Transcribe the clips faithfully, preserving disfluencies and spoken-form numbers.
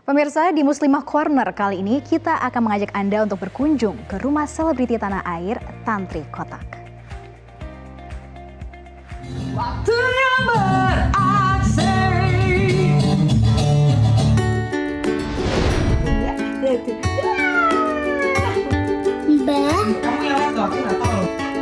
Pemirsa, di Muslimah Corner kali ini kita akan mengajak Anda untuk berkunjung ke rumah selebriti tanah air, Tantri Kotak. Waktunya beraksi. Mbak, Kamu yang lihat tuh, aku nggak tahu.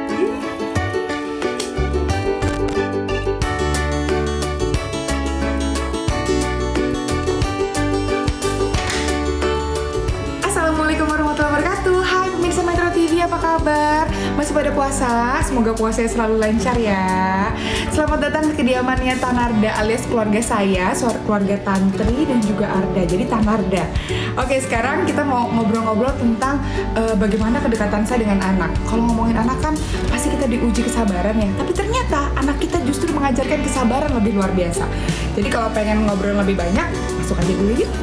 Assalamualaikum warahmatullahi wabarakatuh. Hai pemirsa Metro T V, apa kabar? Masih pada puasa? Semoga puasanya selalu lancar ya. Selamat datang ke kediamannya Tanarda alias keluarga saya, keluarga Tantri dan juga Arda. Jadi Tanarda. Oke, sekarang kita mau ngobrol-ngobrol tentang uh, bagaimana kedekatan saya dengan anak. Kalau ngomongin anak kan pasti kita diuji kesabaran ya. Tapi ternyata anak kita justru mengajarkan kesabaran lebih luar biasa. Jadi kalau pengen ngobrol lebih banyak, masuk aja dulu yuk.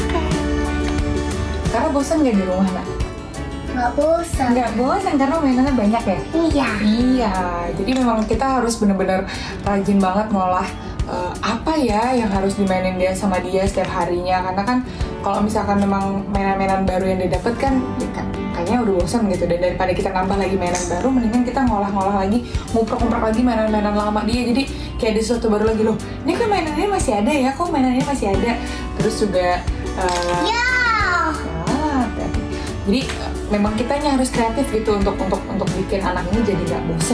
Karena bosan nggak di rumah, nak? nggak bosan. Nggak bosan karena mainannya banyak ya? Iya. Iya, jadi memang kita harus benar-benar rajin banget ngolah uh, apa ya yang harus dimainin dia sama dia setiap harinya. Karena kan kalau misalkan memang mainan-mainan baru yang dia dapat kan, ya kan kayaknya udah bosan gitu. Dan daripada kita nambah lagi mainan baru, mendingan kita ngolah-ngolah lagi, ngumprak-ngumprak lagi mainan-mainan lama dia. Jadi kayak ada sesuatu baru lagi loh. Ini kan mainan ini masih ada ya, kok mainan ini masih ada. Terus juga uh, Ya. Ah, jadi memang kitanya harus kreatif gitu untuk untuk untuk bikin anak ini jadi nggak bosen.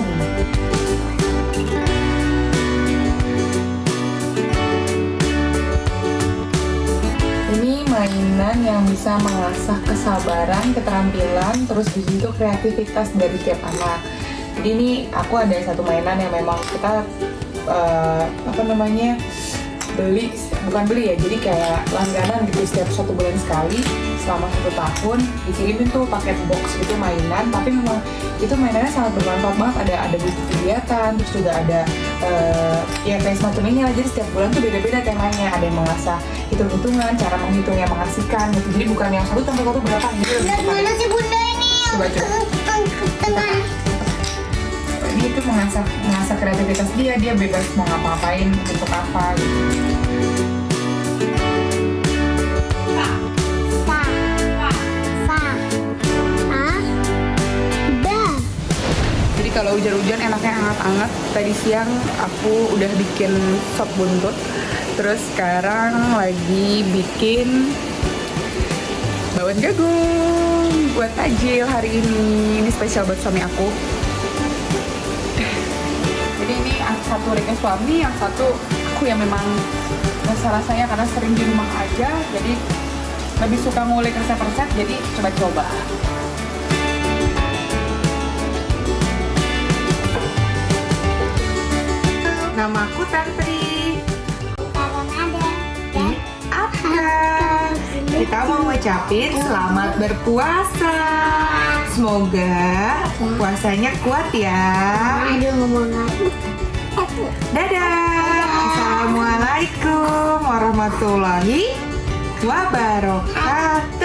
Ini mainan yang bisa mengasah kesabaran, keterampilan, terus di situ kreativitas dari tiap anak. Jadi ini aku ada satu mainan yang memang kita uh, apa namanya beli, bukan beli ya, jadi kayak langganan gitu setiap satu bulan sekali selama satu tahun dikirimin tuh paket box gitu mainan. Tapi memang itu mainannya sangat bermanfaat banget, ada ada buku kegiatan, terus juga ada uh, ya kayak semacam ini lah. Jadi setiap bulan tuh beda-beda temanya, ada yang mengasah hitung-hitungan, cara menghitung yang mengasihkan gitu. Jadi bukan yang satu tambah satu berapa gitu. Dan mana sih bunda ini? Coba coba. Tengah. Ini itu mengasah mengasah kreativitas dia, dia bebas mau ngapa-ngapain untuk apa gitu. Sa. Sa. Ah. Da. Jadi kalau hujan-hujan enaknya hangat-hangat. Tadi siang aku udah bikin sop buntut. Terus sekarang lagi bikin bakwan jagung buat tajil hari ini. Ini spesial buat suami aku. Jadi ini satu request suami, yang satu aku yang memang rasa-rasanya karena sering di rumah aja. Jadi lebih suka ngulik resep-resep, jadi coba-coba. Namaku Tantri. Sekarang ada. Dan Apa? Kita mau ngucapin selamat berpuasa. Semoga puasanya kuat ya. Aduh ngomong apa? Dadah. Assalamualaikum warahmatullahi wabarakatuh.